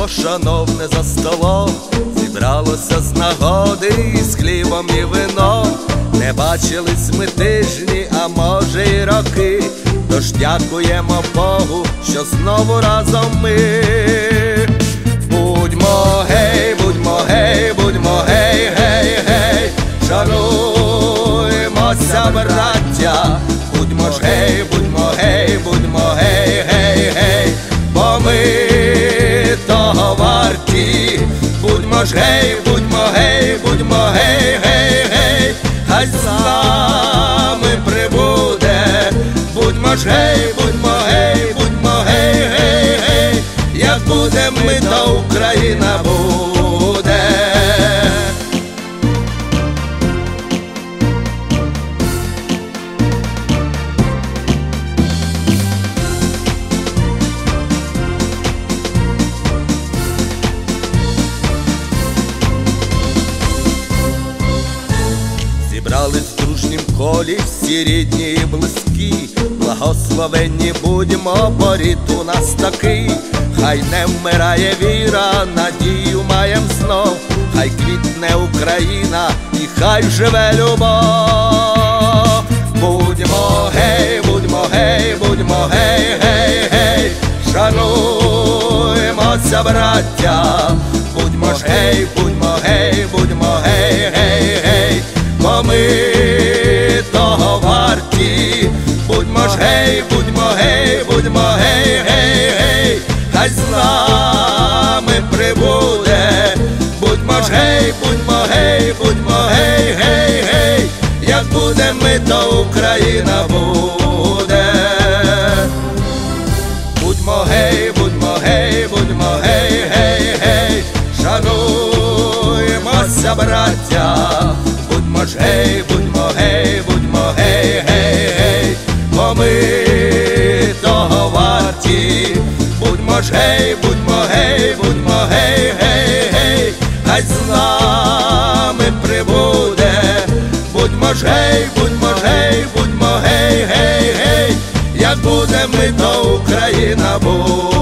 шановне за столом зібралося з нагоди із хлібом і вином. Не бачились ми тижні, а може й роки, тож дякуємо Богу, що знову разом ми. Будьмо гей, будьмо гей, будьмо гей, гей, гей, шануймося, браття. Будьмо ж гей, будьмо гей, будьмо гей, гей, гей, бо ми того варті. Будьмо ж гей, будьмо гей, будьмо гей, гей, гей, хай з нами прибуде. Будьмо ж гей, будьмо гей, будьмо гей, гей, гей, як будем ми, то Україна буде. Зібрались в дружнім колі всі рідні і близькі, благословенні будьмо, бо рід у нас такий. Хай не вмирає віра, надію маєм знов, хай квітне Україна і хай живе любов. Будьмо гей, будьмо гей, будьмо гей, гей, гей, шануймося, браття. Будьмо ж гей, будьмо гей, будьмо гей, гей, гей, бо ми того варті. Будьмо ж гей, будьмо гей, будьмо гей, гей, гей, хай з нами прибуде. Будьмо ж гей, будьмо гей, будьмо гей, гей, гей, як будем ми, то Україна буде. Будьмо гей, будьмо гей, будьмо гей, гей, гей, шануймося, браття. Будьмо ж гей, будьмо гей, будьмо гей, гей, гей, бо ми того варті. Будьмо ж гей, будьмо гей, будьмо гей, гей, гей, хай з нами прибуде. Будьмо ж гей, будьмо гей, будьмо гей, гей, гей, як будем ми, то Україна буде.